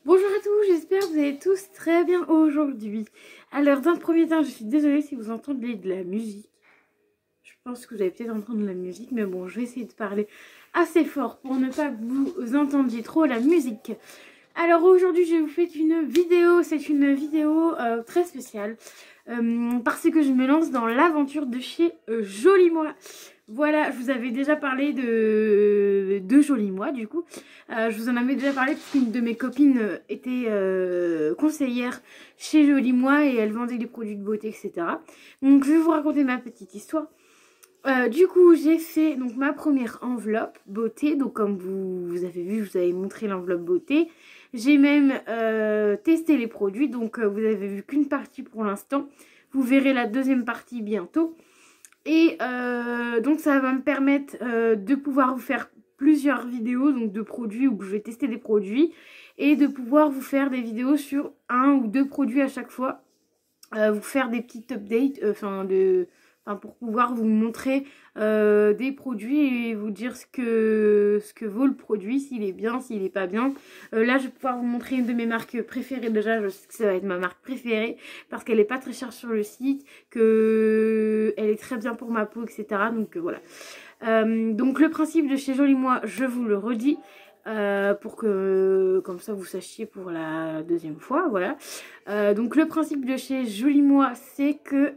Bonjour à tous, j'espère que vous allez tous très bien aujourd'hui. Alors d'un premier temps, je suis désolée si vous entendez de la musique. Je pense que vous allez peut-être entendre de la musique, mais bon, je vais essayer de parler assez fort pour ne pas que vous entendiez trop la musique. Alors aujourd'hui, je vous fais une vidéo, c'est une vidéo très spéciale. Parce que je me lance dans l'aventure de chez Joli Moi. Voilà, je vous avais déjà parlé de Joli Moi du coup. Je vous en avais déjà parlé parce qu'une de mes copines était conseillère chez Joli Moi et elle vendait des produits de beauté, etc. Donc je vais vous raconter ma petite histoire. Du coup, j'ai fait donc ma première enveloppe beauté. Donc comme vous avez vu, je vous avais montré l'enveloppe beauté. J'ai même testé les produits. Donc vous avez vu qu'une partie pour l'instant. Vous verrez la deuxième partie bientôt. Et donc ça va me permettre de pouvoir vous faire plusieurs vidéos donc de produits où je vais tester des produits. Et de pouvoir vous faire des vidéos sur un ou deux produits à chaque fois. Vous faire des petites updates, pour pouvoir vous montrer des produits et vous dire ce que vaut le produit, s'il est bien, s'il est pas bien. Là, je vais pouvoir vous montrer une de mes marques préférées. Déjà, je sais que ça va être ma marque préférée parce qu'elle est pas très chère sur le site, que elle est très bien pour ma peau, etc. Donc voilà. Donc le principe de chez Joli Moi, je vous le redis. Pour que comme ça vous sachiez pour la deuxième fois, voilà. Donc le principe de chez Joli Moi, c'est que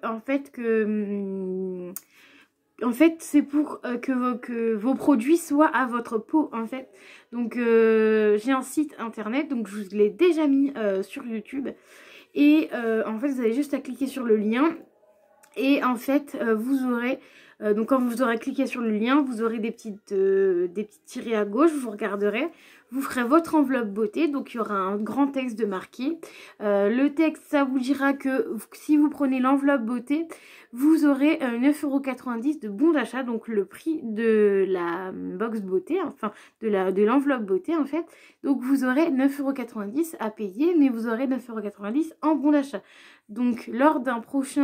c'est pour que vos produits soient à votre peau en fait. Donc j'ai un site internet, donc je vous l'ai déjà mis sur YouTube. Et en fait vous avez juste à cliquer sur le lien. Et en fait vous aurez donc quand vous aurez cliqué sur le lien, vous aurez des petits tirés à gauche, vous regarderez, vous ferez votre enveloppe beauté, donc il y aura un grand texte de marqué. Le texte, ça vous dira que si vous prenez l'enveloppe beauté, vous aurez 9,90 € de bon d'achat, donc le prix de la box beauté, enfin de l'enveloppe beauté en fait. Donc vous aurez 9,90 € à payer, mais vous aurez 9,90 € en bon d'achat. Donc lors d'une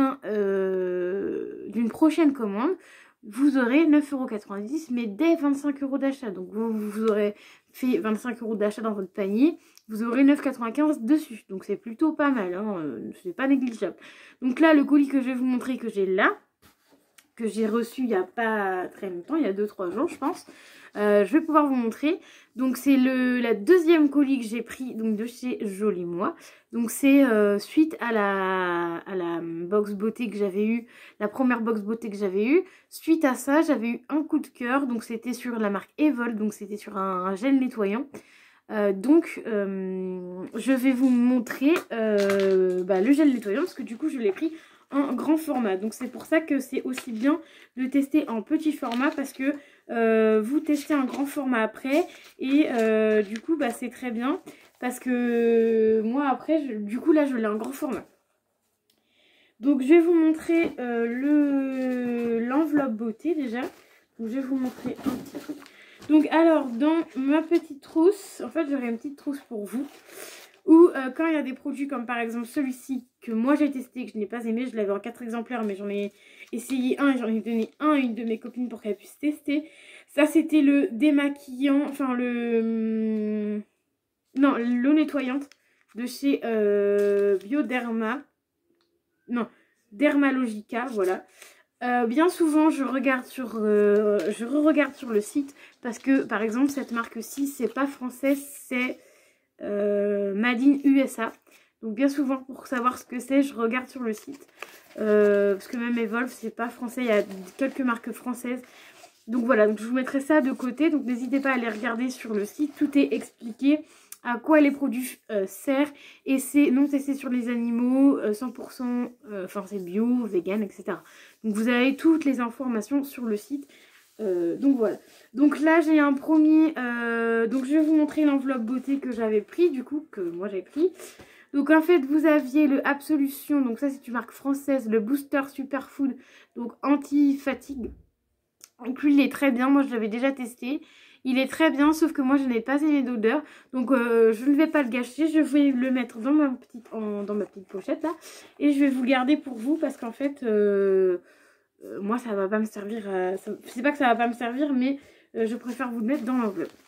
prochaine commande, vous aurez 9,90 € mais dès 25 € d'achat. Donc vous aurez fait 25 € d'achat dans votre panier, vous aurez 9,95 € dessus. Donc c'est plutôt pas mal, hein, c'est pas négligeable. Donc là, le colis que je vais vous montrer que j'ai là, que j'ai reçu il n'y a pas très longtemps, il y a 2-3 jours je pense. Je vais pouvoir vous montrer. Donc c'est la deuxième colis que j'ai pris donc de chez Joli Moi. Donc c'est suite à la box beauté que j'avais eue, la première box beauté que j'avais eue. Suite à ça, j'avais eu un coup de cœur. Donc c'était sur la marque Evol, donc c'était sur un gel nettoyant. Je vais vous montrer le gel nettoyant parce que du coup je l'ai pris en grand format. Donc c'est pour ça que c'est aussi bien de tester en petit format parce que vous testez un grand format après et du coup c'est très bien parce que moi après du coup là je l'ai en grand format. Donc je vais vous montrer l'enveloppe beauté déjà. Donc je vais vous montrer un petit truc. Donc alors dans ma petite trousse, en fait j'aurai une petite trousse pour vous. Ou quand il y a des produits comme par exemple celui-ci que moi j'ai testé, que je n'ai pas aimé, je l'avais en 4 exemplaires mais j'en ai essayé un et j'en ai donné un à une de mes copines pour qu'elle puisse tester. Ça c'était le démaquillant, enfin l'eau nettoyante de chez Bioderma, non Dermalogica, voilà. Bien souvent je re-regarde sur le site parce que par exemple cette marque-ci c'est pas français, c'est Made in USA. Donc bien souvent pour savoir ce que c'est je regarde sur le site parce que même Evolve c'est pas français, il y a quelques marques françaises. Donc voilà, donc je vous mettrai ça de côté, donc n'hésitez pas à aller regarder sur le site, tout est expliqué à quoi les produits servent et c'est non testé sur les animaux, 100% enfin c'est bio, vegan, etc. Donc vous avez toutes les informations sur le site. Donc voilà. Donc là j'ai un premier. Donc je vais vous montrer l'enveloppe beauté que j'avais pris, du coup, que moi j'ai pris. Donc en fait vous aviez le Absolution, donc ça c'est une marque française, le Booster Superfood, donc anti-fatigue. Donc lui il est très bien, moi je l'avais déjà testé. Il est très bien, sauf que moi je n'ai pas aimé d'odeur. Donc je ne vais pas le gâcher, je vais le mettre dans ma petite pochette là. Et je vais vous le garder pour vous parce qu'en fait moi ça va pas me servir, c'est pas que ça va pas me servir mais je préfère vous le mettre dans l'enveloppe.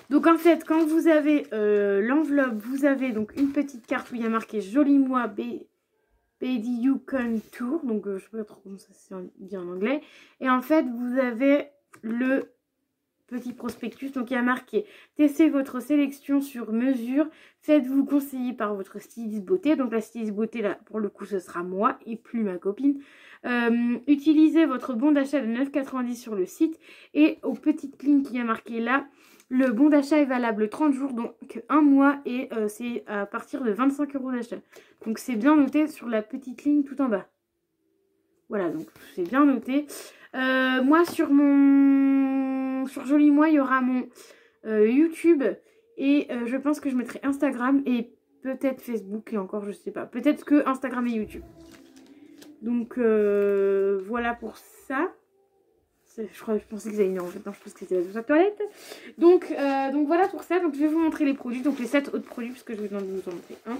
Donc en fait, quand vous avez l'enveloppe, vous avez donc une petite carte où il y a marqué Joli Moi Baby You Contour. Donc je sais pas trop comment ça se dit en anglais. Et en fait, vous avez le petit prospectus. Donc il y a marqué testez votre sélection sur mesure. Faites-vous conseiller par votre styliste beauté. Donc la styliste beauté là, pour le coup, ce sera moi et plus ma copine. Utilisez votre bon d'achat de 9,90 sur le site. Et aux petites lignes qui a marqué là, le bon d'achat est valable 30 jours, donc un mois, et c'est à partir de 25 € d'achat. Donc c'est bien noté sur la petite ligne tout en bas. Voilà, donc c'est bien noté. Moi, sur Joli Moi, il y aura mon YouTube, et je pense que je mettrai Instagram et peut-être Facebook, et encore je sais pas. Peut-être que Instagram et YouTube. Donc voilà pour ça. Je pensais que vous allez en fait, non, je pense que c'était la toilette. Donc voilà pour ça. Donc je vais vous montrer les produits, donc les 7 autres produits, puisque je vais vous en montrer un.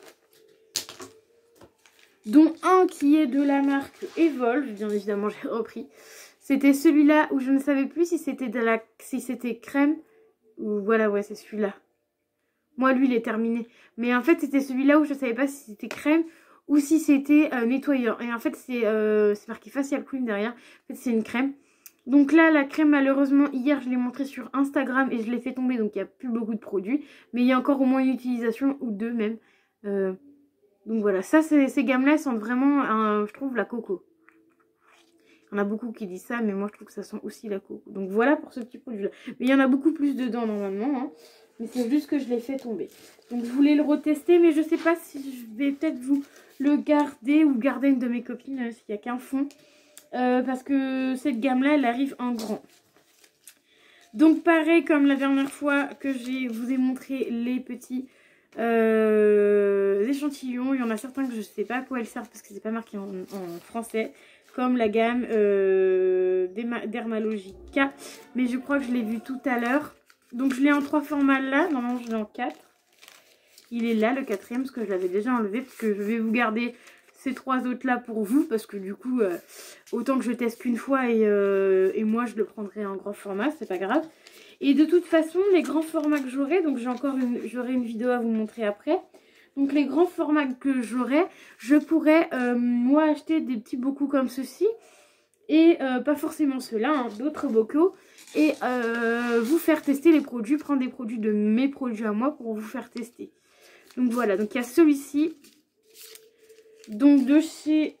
Dont un qui est de la marque Evolve, bien évidemment j'ai repris. C'était celui-là où je ne savais plus si c'était crème ou voilà, ouais, c'est celui-là. Moi lui il est terminé. Mais en fait c'était celui-là où je ne savais pas si c'était crème ou si c'était nettoyant. Et en fait c'est marqué facial cream derrière. En fait c'est une crème. Donc là, la crème, malheureusement, hier, je l'ai montrée sur Instagram et je l'ai fait tomber. Donc, il n'y a plus beaucoup de produits. Mais il y a encore au moins une utilisation ou deux même. Donc voilà, ça, ces gammes-là sentent vraiment, je trouve, la coco. Il y en a beaucoup qui disent ça, mais moi, je trouve que ça sent aussi la coco. Donc voilà pour ce petit produit-là. Mais il y en a beaucoup plus dedans, normalement. Hein. Mais c'est juste que je l'ai fait tomber. Donc, je voulais le retester, mais je ne sais pas si je vais peut-être vous le garder ou garder une de mes copines s'il n'y a qu'un fond. Parce que cette gamme là elle arrive en grand. Donc pareil comme la dernière fois que je vous ai montré les petits échantillons, il y en a certains que je ne sais pas à quoi elles servent parce que c'est pas marqué en français, comme la gamme Dermalogica, mais je crois que je l'ai vu tout à l'heure. Donc je l'ai en 3 formats là, normalement je l'ai en 4. Il est là le 4e parce que je l'avais déjà enlevé, parce que je vais vous garder ces 3 autres là pour vous, parce que du coup autant que je teste qu'une fois, et moi je le prendrai en grand format, c'est pas grave. Et de toute façon les grands formats que j'aurai, donc j'aurai une vidéo à vous montrer après. Donc les grands formats que j'aurai, je pourrais moi acheter des petits bocaux comme ceci, et pas forcément ceux-là, hein, d'autres bocaux, et vous faire tester les produits, prendre des produits de mes produits à moi pour vous faire tester. Donc voilà, donc il y a celui-ci. Donc de chez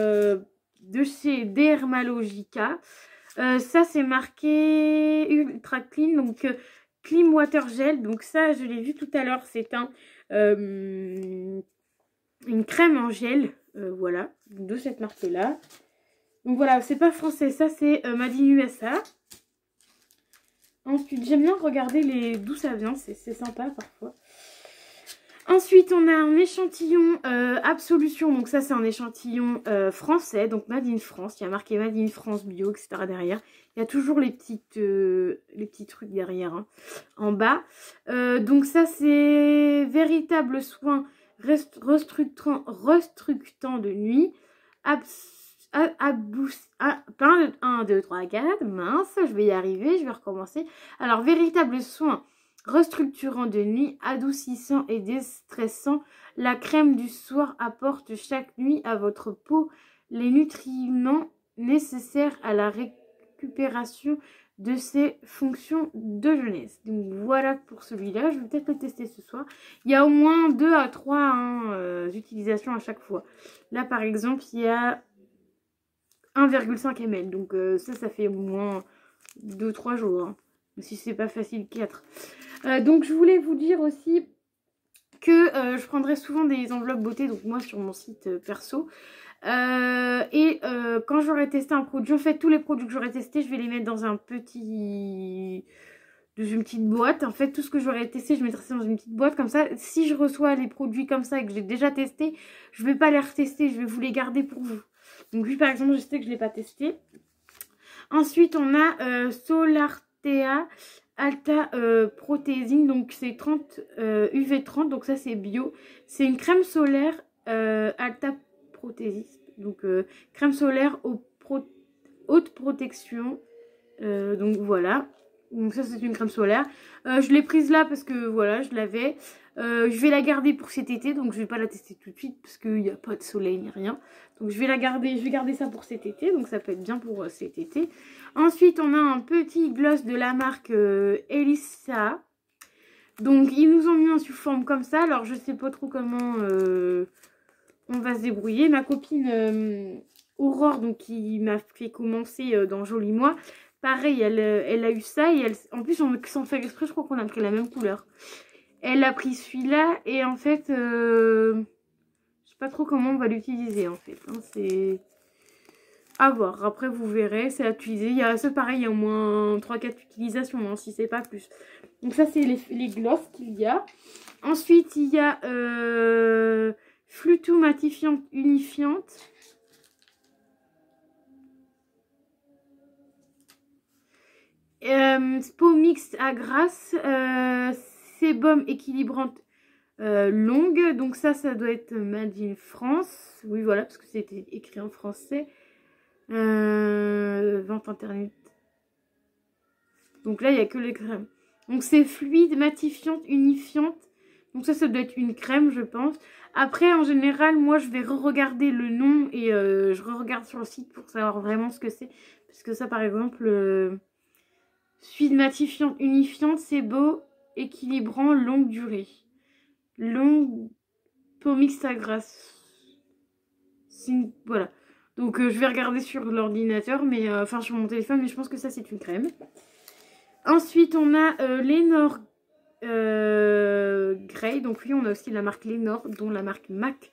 Dermalogica. Ça c'est marqué Ultra Clean, donc Clean Water Gel. Donc ça je l'ai vu tout à l'heure, c'est une crème en gel. Voilà, de cette marque là. Donc voilà, c'est pas français, ça c'est Made in USA. Ensuite j'aime bien regarder d'où ça vient, c'est sympa parfois. Ensuite, on a un échantillon Absolution. Donc ça, c'est un échantillon français. Donc Made in France. Il y a marqué Made in France Bio, etc. derrière. Il y a toujours les petits trucs derrière, hein, en bas. Donc ça, c'est véritable soin restructant de nuit. 1, 2, 3, 4. Mince, je vais y arriver. Je vais recommencer. Alors, véritable soin restructurant de nuit, adoucissant et déstressant, la crème du soir apporte chaque nuit à votre peau les nutriments nécessaires à la récupération de ses fonctions de jeunesse. Donc voilà pour celui-là, je vais peut-être le tester ce soir. Il y a au moins 2 à 3 utilisations à chaque fois. Là par exemple, il y a 1,5 ml, donc ça fait au moins 2-3 jours. Hein. Si c'est pas facile, 4. Donc je voulais vous dire aussi que je prendrai souvent des enveloppes beauté, donc moi sur mon site perso. Quand j'aurai testé un produit, en fait tous les produits que j'aurai testés, je vais les mettre dans une petite boîte. En fait tout ce que j'aurai testé, je mettrai ça dans une petite boîte comme ça. Si je reçois les produits comme ça et que j'ai déjà testé, je vais pas les retester, je vais vous les garder pour vous. Donc lui par exemple, je sais que je l'ai pas testé. Ensuite on a Solartea Alta Proteasing, donc c'est 30 UV30, donc ça c'est bio. C'est une crème solaire Alta Proteasing, donc crème solaire haute protection. Donc voilà. Donc ça c'est une crème solaire. Je l'ai prise là parce que voilà, je l'avais. Je vais la garder pour cet été, donc je vais pas la tester tout de suite parce qu'il n'y a pas de soleil ni rien. Donc je vais la garder, je vais garder ça pour cet été, donc ça peut être bien pour cet été. Ensuite on a un petit gloss de la marque Elisa. Donc ils nous ont mis un sous forme comme ça, alors je sais pas trop comment on va se débrouiller. Ma copine Aurore, donc qui m'a fait commencer dans Joli Moi, pareil, elle a eu ça et en plus sans faire exprès, je crois qu'on a pris la même couleur. Elle a pris celui-là et en fait, je sais pas trop comment on va l'utiliser en fait. Hein, c'est à voir. Après, vous verrez, c'est à utiliser. Il y a ce pareil, il y a au moins 3-4 utilisations, hein, si c'est pas plus. Donc ça, c'est les gloss qu'il y a. Ensuite, il y a Fluto matifiante unifiante. Spo mix à grasse. Sébum équilibrante longue. Donc ça doit être Made in France. Oui, voilà, parce que c'était écrit en français. Vente internet. Donc là, il n'y a que les crèmes. Donc c'est fluide, matifiante, unifiante. Donc ça doit être une crème, je pense. Après, en général, moi, je vais re-regarder le nom et je re-regarde sur le site pour savoir vraiment ce que c'est. Parce que ça, par exemple, fluide, matifiante, unifiante, c'est beau, équilibrant, longue durée. Longue peau mixte à grasse. Voilà. Donc je vais regarder sur l'ordinateur, mais enfin sur mon téléphone, mais je pense que ça c'est une crème. Ensuite on a Lénore Grey. Donc oui, on a aussi la marque Lénore, dont la marque MAC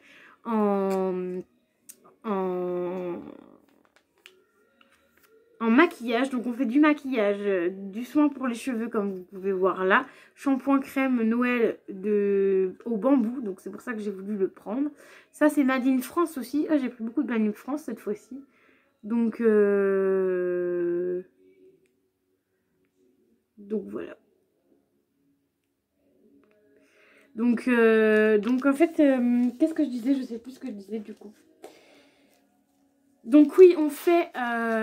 en maquillage. Donc on fait du maquillage, du soin pour les cheveux comme vous pouvez voir là. Shampoing crème Noël au bambou. Donc c'est pour ça que j'ai voulu le prendre. Ça c'est Made in France aussi. Ah, j'ai pris beaucoup de Made in France cette fois-ci. Donc voilà. Donc en fait, qu'est-ce que je disais? Je sais plus ce que je disais du coup. Donc oui, on fait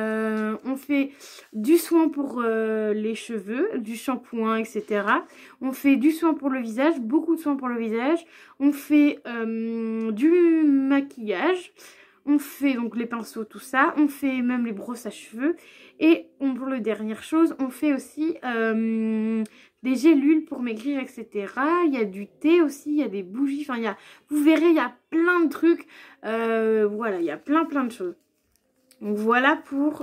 du soin pour les cheveux, du shampoing, etc. On fait du soin pour le visage, beaucoup de soin pour le visage. On fait du maquillage. On fait donc les pinceaux, tout ça. On fait même les brosses à cheveux. Et pour la dernière chose, on fait aussi des gélules pour maigrir, etc. Il y a du thé aussi, il y a des bougies. Enfin, vous verrez, il y a plein de trucs. Voilà, il y a plein de choses. Donc voilà pour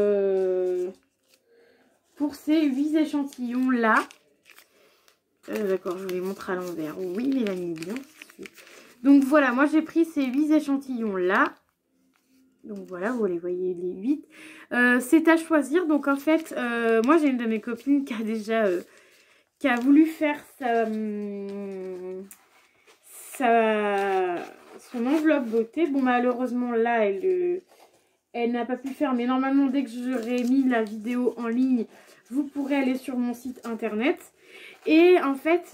ces 8 échantillons là. D'accord, je vous les montre à l'envers. Oui, Mélanie, bien. Donc voilà, moi j'ai pris ces 8 échantillons là. Donc voilà, vous les voyez les 8. C'est à choisir. Donc en fait, moi j'ai une de mes copines qui a déjà qui a voulu faire son enveloppe beauté. Bon, malheureusement là, elle n'a pas pu faire, mais normalement dès que j'aurai mis la vidéo en ligne, vous pourrez aller sur mon site internet. Et en fait,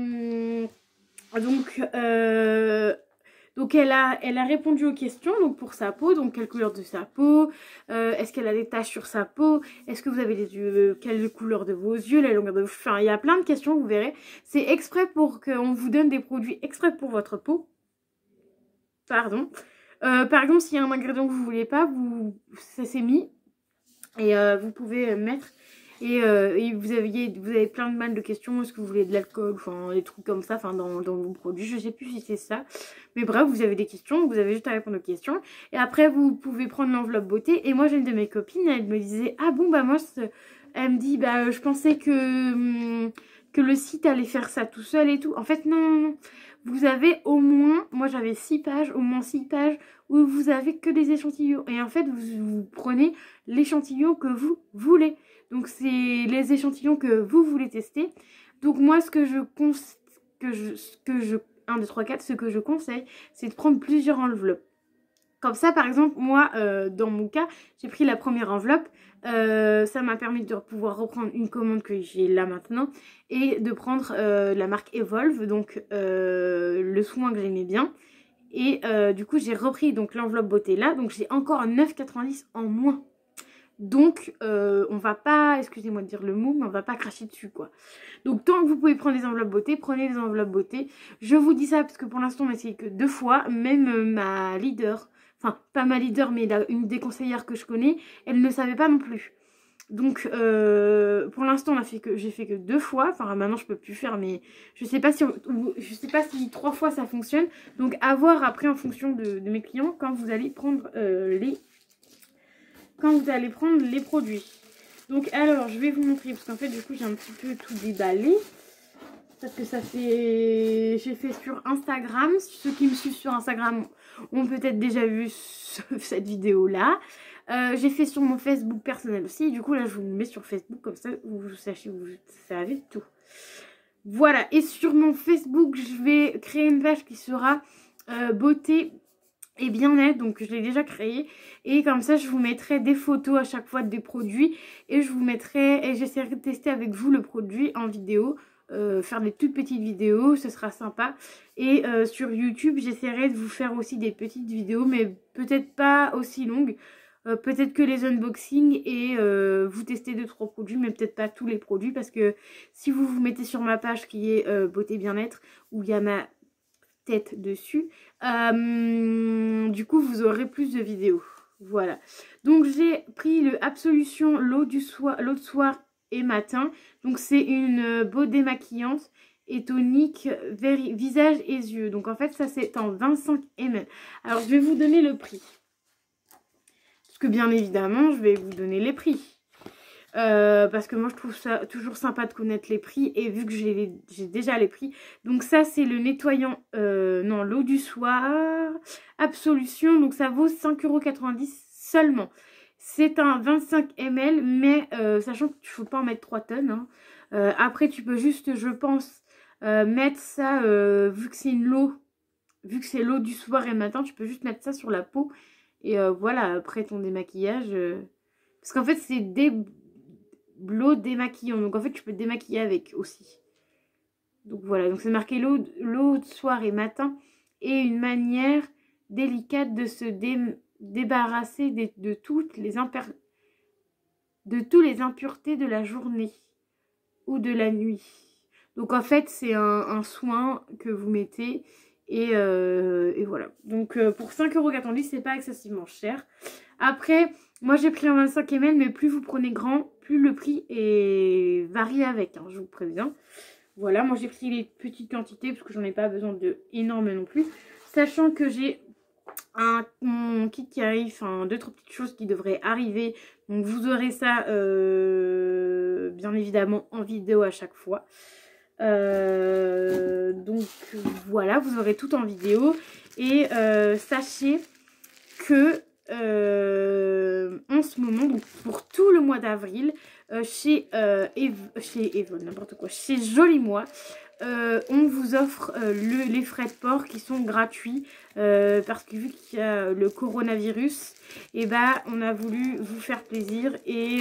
donc elle a répondu aux questions donc pour sa peau, donc quelle couleur de sa peau, est-ce qu'elle a des taches sur sa peau, est-ce que vous avez des yeux, quelle couleur de vos yeux, la longueur de vos cheveux, enfin il y a plein de questions, vous verrez. C'est exprès pour qu'on vous donne des produits exprès pour votre peau. Pardon. Par exemple, s'il y a un ingrédient que vous ne voulez pas, ça s'est mis et vous pouvez mettre. Et vous avez plein de mal de questions. Est-ce que vous voulez de l'alcool, enfin des trucs comme ça, enfin dans vos produits. Je sais plus si c'est ça. Mais bref, vous avez des questions, vous avez juste à répondre aux questions. Et après, vous pouvez prendre l'enveloppe beauté. Et moi, j'ai une de mes copines, elle me disait, ah bon, bah moi, elle me dit, bah je pensais que le site allait faire ça tout seul et tout. En fait, non. Vous avez au moins, moi j'avais 6 pages, au moins 6 pages où vous avez que des échantillons. Et en fait, vous prenez l'échantillon que vous voulez. Donc c'est les échantillons que vous voulez tester. Donc moi ce que je 1, 2, 3, 4, ce que je conseille, c'est de prendre plusieurs enveloppes. Comme ça par exemple, moi dans mon cas, j'ai pris la première enveloppe. Ça m'a permis de pouvoir reprendre une commande que j'ai là maintenant. Et de prendre la marque Evolve, donc le soin que j'aimais bien. Et du coup j'ai repris donc l'enveloppe beauté là. Donc j'ai encore 9,90 en moins. Donc, on va pas, excusez-moi de dire le mot, mais on va pas cracher dessus, quoi. Donc, tant que vous pouvez prendre les enveloppes beauté, prenez les enveloppes beauté. Je vous dis ça parce que pour l'instant, on m'a essayé que 2 fois. Même ma leader, enfin, pas ma leader, mais une des conseillères que je connais, elle ne savait pas non plus. Donc, pour l'instant, j'ai fait que 2 fois. Enfin, maintenant, je peux plus faire, mais je sais pas si 3 fois ça fonctionne. Donc, à voir après en fonction de mes clients quand vous allez prendre les produits. Donc alors je vais vous montrer parce qu'en fait du coup j'ai un petit peu tout déballé parce que j'ai fait sur Instagram. Ceux qui me suivent sur Instagram ont peut-être déjà vu cette vidéo là. J'ai fait sur mon Facebook personnel aussi. Du coup là je vous le mets sur Facebook comme ça vous savez tout. Voilà, et sur mon Facebook je vais créer une page qui sera beauté et bien-être, donc je l'ai déjà créé, et comme ça je vous mettrai des photos à chaque fois des produits et j'essaierai de tester avec vous le produit en vidéo, faire des toutes petites vidéos, ce sera sympa. Et sur YouTube j'essaierai de vous faire aussi des petites vidéos, mais peut-être pas aussi longues, peut-être que les unboxings et vous testez 2-3 produits, mais peut-être pas tous les produits, parce que si vous vous mettez sur ma page qui est beauté bien-être, où il y a ma tête dessus, du coup vous aurez plus de vidéos. Voilà, donc j'ai pris le Absolution l'eau de soir et matin. Donc c'est une baume démaquillante et tonique visage et yeux. Donc en fait ça c'est en 25 ml. Alors je vais vous donner le prix, parce que bien évidemment je vais vous donner les prix. Parce que moi je trouve ça toujours sympa de connaître les prix, et vu que j'ai déjà les prix. Donc ça c'est le nettoyant, non, l'eau du soir Absolution, donc ça vaut 5,90 € seulement. C'est un 25 ml, mais sachant qu'il ne faut pas en mettre 3 tonnes, hein. Après tu peux juste, je pense, mettre ça, vu que c'est l'eau du soir et matin, tu peux juste mettre ça sur la peau, et voilà, après ton démaquillage, parce qu'en fait c'est l'eau démaquillant, donc en fait tu peux te démaquiller avec aussi. Donc voilà, donc c'est marqué l'eau de soir et matin, et une manière délicate de se débarrasser de toutes les impuretés de la journée ou de la nuit. Donc en fait c'est un soin que vous mettez, et voilà. Donc pour 5,90 € c'est pas excessivement cher. Après moi j'ai pris un 25 ml, mais plus vous prenez grand, plus le prix est varié avec, hein, je vous préviens. Voilà, moi j'ai pris les petites quantités parce que j'en ai pas besoin de énorme non plus. Sachant que j'ai mon kit qui arrive, enfin 2-3 petites choses qui devraient arriver. Donc vous aurez ça bien évidemment en vidéo à chaque fois. Donc voilà, vous aurez tout en vidéo. Et sachez que en ce moment, donc pour tout le mois d'avril, chez Joli Moi, on vous offre les frais de port qui sont gratuits, parce que vu qu'il y a le coronavirus, et bah on a voulu vous faire plaisir, et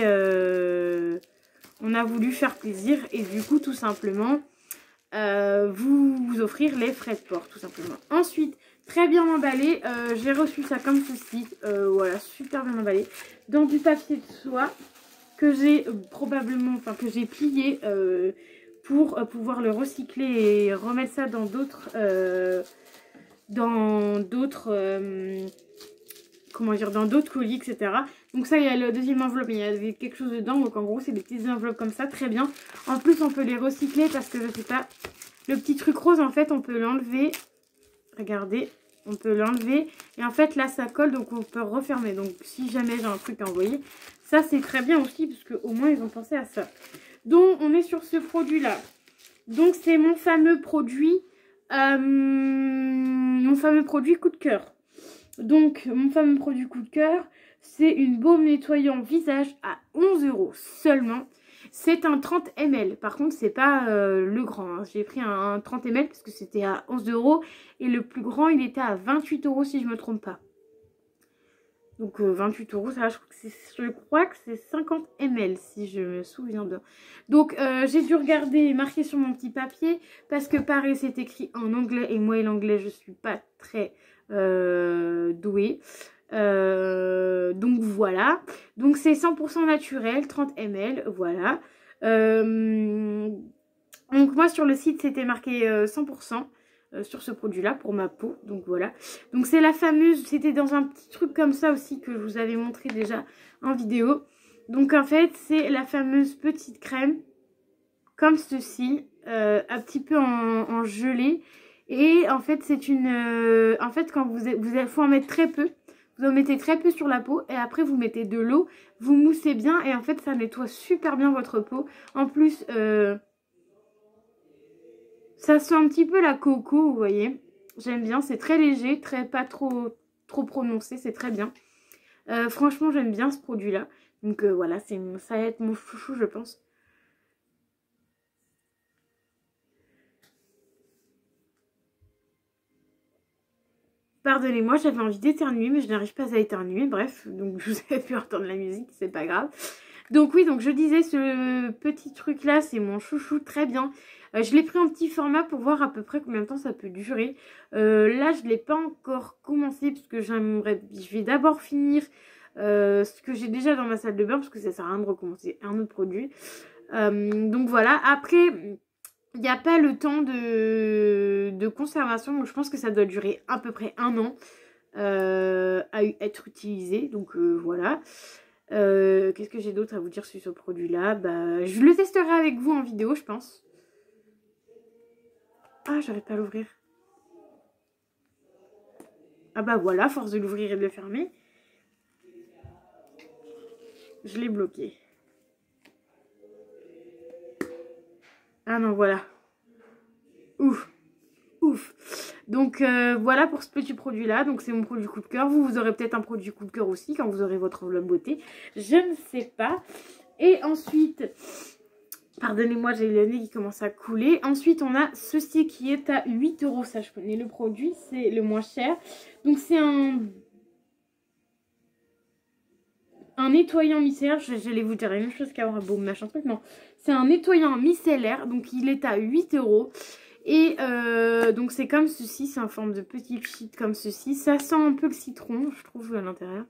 du coup tout simplement vous offrir les frais de port tout simplement. Ensuite, très bien emballé, j'ai reçu ça comme ceci, voilà, super bien emballé, dans du papier de soie que j'ai que j'ai plié pour pouvoir le recycler et remettre ça dans d'autres dans d'autres colis, etc. Donc ça, il y a le deuxième enveloppe, il y a quelque chose dedans, donc en gros c'est des petites enveloppes comme ça, très bien. En plus on peut les recycler parce que je sais pas, le petit truc rose en fait on peut l'enlever, regardez, on peut l'enlever, et en fait là ça colle, donc on peut refermer. Donc si jamais j'ai un truc à envoyer, ça c'est très bien aussi, parce qu'au moins ils ont pensé à ça. Donc on est sur ce produit là, donc c'est mon fameux produit coup de cœur. Donc mon fameux produit coup de cœur, c'est une baume nettoyant visage à 11 € seulement. C'est un 30 ml. Par contre, c'est pas le grand, hein. J'ai pris un 30 ml parce que c'était à 11 € et le plus grand, il était à 28 € si je me trompe pas. Donc 28 €, ça, je crois que c'est 50 ml si je me souviens bien. Donc j'ai dû regarder, marquer sur mon petit papier, parce que pareil c'est écrit en anglais, et moi et l'anglais je suis pas très douée. Donc voilà, donc c'est 100% naturel, 30 ml, voilà. Donc moi sur le site c'était marqué 100% sur ce produit là pour ma peau, donc voilà. Donc c'est la fameuse, c'était dans un petit truc comme ça aussi que je vous avais montré déjà en vidéo. Donc en fait c'est la fameuse petite crème comme ceci, un petit peu en gelée. Et en fait c'est une, en fait quand faut en mettre très peu. Vous en mettez très peu sur la peau et après vous mettez de l'eau, vous moussez bien et en fait ça nettoie super bien votre peau. En plus ça sent un petit peu la coco, vous voyez. J'aime bien, c'est très léger, pas trop prononcé, c'est très bien. Franchement, j'aime bien ce produit-là. Donc voilà, ça va être mon chouchou, je pense. Pardonnez-moi, j'avais envie d'éternuer, mais je n'arrive pas à éternuer. Bref, donc je vous avais pu entendre la musique, c'est pas grave. Donc oui, donc je disais, ce petit truc-là, c'est mon chouchou, très bien. Je l'ai pris en petit format pour voir à peu près combien de temps ça peut durer. Là, je ne l'ai pas encore commencé parce que je vais d'abord finir ce que j'ai déjà dans ma salle de bain parce que ça sert à rien de recommencer un autre produit. Donc voilà, après... Il n'y a pas le temps de conservation, donc je pense que ça doit durer à peu près 1 an à être utilisé. Donc voilà. Qu'est-ce que j'ai d'autre à vous dire sur ce produit-là? Bah, je le testerai avec vous en vidéo, je pense. Ah, j'arrive pas à l'ouvrir. Ah bah voilà, force de l'ouvrir et de le fermer. Je l'ai bloqué. Ah non, voilà. Ouf. Ouf. Donc voilà pour ce petit produit là. Donc c'est mon produit coup de cœur. Vous aurez peut-être un produit coup de cœur aussi quand vous aurez votre enveloppe beauté. Je ne sais pas. Et ensuite, pardonnez-moi, j'ai le nez qui commence à couler. Ensuite on a ceci qui est à 8 €. Ça je connais le produit, c'est le moins cher. Donc c'est un nettoyant micellaire. J'allais vous dire la même chose qu'avant, bon machin truc, non. C'est un nettoyant micellaire. Donc il est à 8 €. Et donc c'est comme ceci, c'est en forme de petit sheet comme ceci. Ça sent un peu le citron, je trouve, à l'intérieur.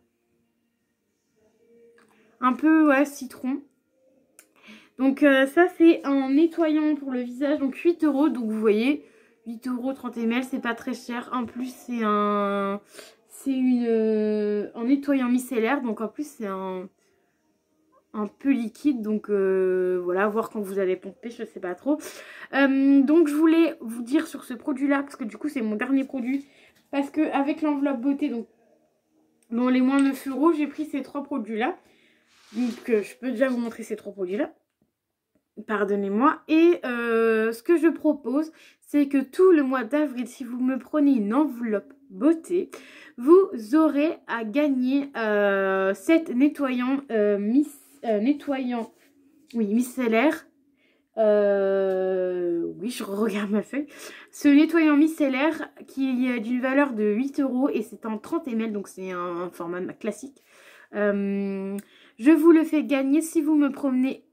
Un peu, ouais, citron. Donc ça c'est un nettoyant pour le visage, donc 8 €. Donc vous voyez, 8 €, 30 ml, c'est pas très cher. En plus c'est un nettoyant micellaire, donc en plus c'est un peu liquide, donc voilà, voir quand vous allez pomper, je sais pas trop. Donc je voulais vous dire sur ce produit là, parce que du coup c'est mon dernier produit, parce que avec l'enveloppe beauté, donc dans les moins 9 €, j'ai pris ces 3 produits là. Donc je peux déjà vous montrer ces 3 produits là, pardonnez-moi. Et ce que je propose, c'est que tout le mois d'avril, si vous me prenez une enveloppe beauté, vous aurez à gagner cet nettoyant micellaire. Oui, je regarde ma feuille. Ce nettoyant micellaire qui est d'une valeur de 8 € et c'est en 30 ml, donc c'est un format classique. Je vous le fais gagner si vous me prenez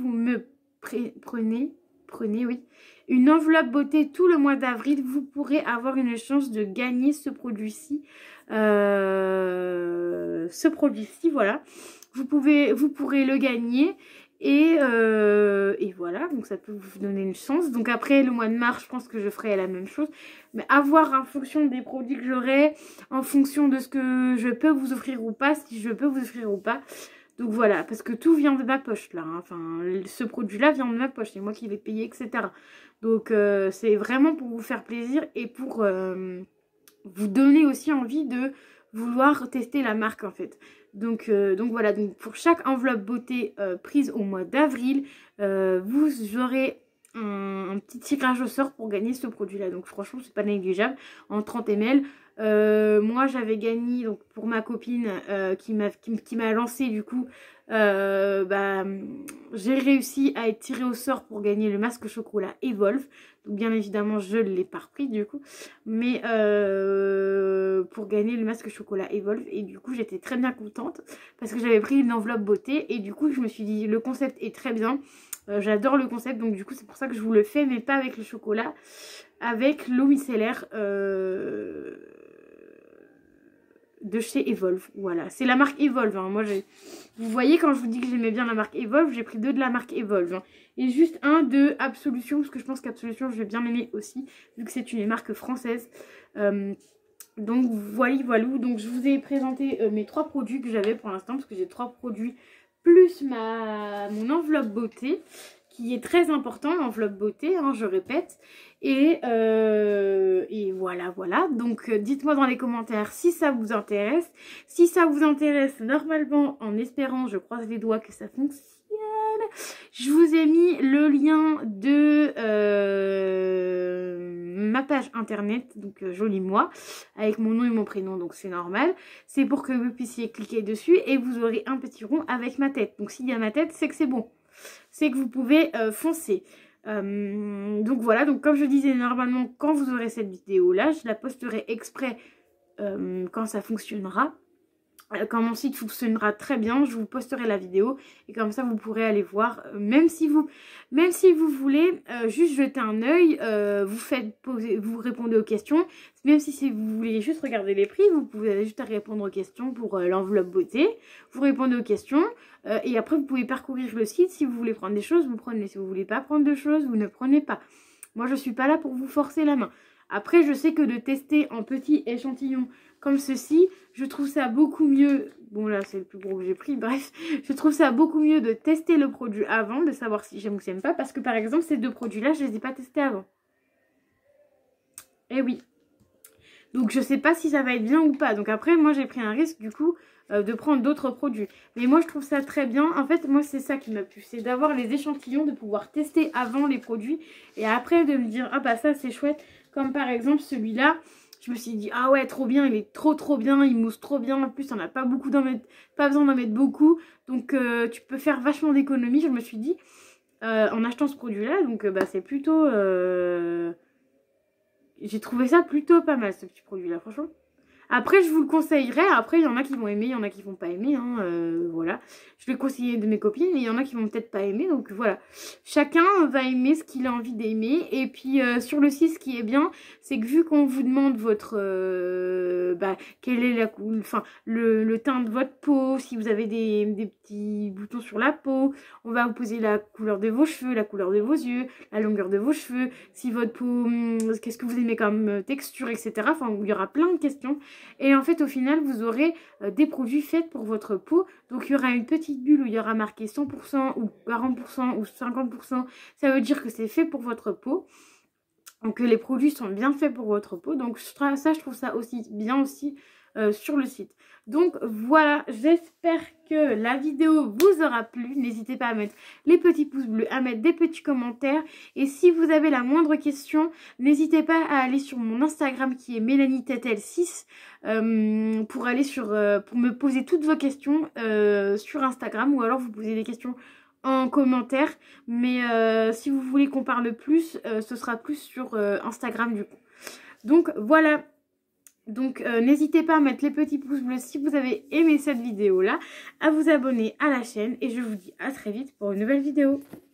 oui, une enveloppe beauté tout le mois d'avril. Vous pourrez avoir une chance de gagner ce produit-ci. Voilà. Vous pourrez le gagner. Et voilà, donc ça peut vous donner une chance. Donc après le mois de mars, je pense que je ferai la même chose. Mais à voir en fonction des produits que j'aurai, en fonction de ce que je peux vous offrir ou pas, si je peux vous offrir ou pas. Donc voilà, parce que tout vient de ma poche là. Hein. Enfin, ce produit-là vient de ma poche, c'est moi qui l'ai payé, etc. Donc c'est vraiment pour vous faire plaisir et pour vous donner aussi envie de vouloir tester la marque en fait. Donc voilà, donc pour chaque enveloppe beauté prise au mois d'avril, vous aurez un petit tirage au sort pour gagner ce produit là. Donc franchement c'est pas négligeable, en 30 ml. Moi j'avais gagné, donc pour ma copine qui m'a lancé du coup, j'ai réussi à être tirée au sort pour gagner le masque chocolat Evolve. Donc bien évidemment je ne l'ai pas repris du coup, mais pour gagner le masque chocolat Evolve. Et du coup j'étais très bien contente parce que j'avais pris une enveloppe beauté et du coup je me suis dit le concept est très bien. J'adore le concept, donc du coup c'est pour ça que je vous le fais, mais pas avec le chocolat, avec l'eau micellaire de chez Evolve. Voilà, c'est la marque Evolve. Hein. Moi, vous voyez, quand je vous dis que j'aimais bien la marque Evolve, j'ai pris 2 de la marque Evolve. Hein. Et juste un de Absolution, parce que je pense qu'Absolution, je vais bien aimer aussi, vu que c'est une marque française. Donc voilà. Donc je vous ai présenté mes 3 produits que j'avais pour l'instant, parce que j'ai 3 produits plus mon enveloppe beauté, qui est très important, l'enveloppe beauté, hein, je répète. Et voilà. Donc dites-moi dans les commentaires si ça vous intéresse. Si ça vous intéresse, normalement, en espérant, je croise les doigts que ça fonctionne, je vous ai mis le lien de ma page internet, donc joli moi, avec mon nom et mon prénom, donc c'est normal. C'est pour que vous puissiez cliquer dessus et vous aurez un petit rond avec ma tête. Donc s'il y a ma tête, c'est que c'est bon. C'est que vous pouvez foncer. Donc voilà, donc comme je disais, normalement, quand vous aurez cette vidéo-là, je la posterai exprès quand ça fonctionnera. Quand mon site fonctionnera très bien, je vous posterai la vidéo et comme ça vous pourrez aller voir. Même si vous voulez juste jeter un œil, vous répondez aux questions. Même si vous voulez juste regarder les prix, vous pouvez juste répondre aux questions pour l'enveloppe beauté. Vous répondez aux questions et après vous pouvez parcourir le site. Si vous voulez prendre des choses, vous prenez. Si vous voulez pas prendre de choses, vous ne prenez pas. Moi je suis pas là pour vous forcer la main. Après, je sais que de tester en petits échantillons comme ceci, je trouve ça beaucoup mieux. Bon, là, c'est le plus gros que j'ai pris. Bref, je trouve ça beaucoup mieux de tester le produit avant, de savoir si j'aime ou si j'aime pas. Parce que, par exemple, ces 2 produits-là, je les ai pas testés avant. Eh oui. Donc, je sais pas si ça va être bien ou pas. Donc, après, moi, j'ai pris un risque, du coup, de prendre d'autres produits. Mais moi, je trouve ça très bien. En fait, moi, c'est ça qui m'a plu. C'est d'avoir les échantillons, de pouvoir tester avant les produits. Et après, de me dire, ah bah ça, c'est chouette. Comme par exemple celui-là, je me suis dit, ah ouais, trop bien, il est trop bien, il mousse trop bien. En plus, on n'a pas beaucoup pas besoin d'en mettre beaucoup. Donc, tu peux faire vachement d'économies. Je me suis dit, en achetant ce produit-là, donc bah, c'est plutôt... J'ai trouvé ça plutôt pas mal, ce petit produit-là, franchement. Après, je vous le conseillerais. Après, il y en a qui vont aimer, il y en a qui vont pas aimer. Hein, voilà. Je vais conseiller de mes copines, mais il y en a qui vont peut-être pas aimer. Donc voilà. Chacun va aimer ce qu'il a envie d'aimer. Et puis, sur le site, ce qui est bien, c'est que vu qu'on vous demande votre... quelle est le teint de votre peau, si vous avez des petits boutons sur la peau, on va vous poser la couleur de vos cheveux, la couleur de vos yeux, la longueur de vos cheveux, si votre peau, qu'est-ce que vous aimez comme texture, etc. Enfin, il y aura plein de questions. Et en fait, au final, vous aurez des produits faits pour votre peau. Donc, il y aura une petite bulle où il y aura marqué 100% ou 40% ou 50%. Ça veut dire que c'est fait pour votre peau. Donc, les produits sont bien faits pour votre peau. Donc, je trouve ça aussi bien aussi sur le site. Donc, voilà. J'espère que la vidéo vous aura plu. N'hésitez pas à mettre les petits pouces bleus, à mettre des petits commentaires. Et si vous avez la moindre question, n'hésitez pas à aller sur mon Instagram qui est MélanieTetel6 pour me poser toutes vos questions sur Instagram. Ou alors, vous posez des questions en commentaire, mais si vous voulez qu'on parle plus, ce sera plus sur Instagram du coup. Donc voilà, donc n'hésitez pas à mettre les petits pouces bleus si vous avez aimé cette vidéo là, à vous abonner à la chaîne et je vous dis à très vite pour une nouvelle vidéo.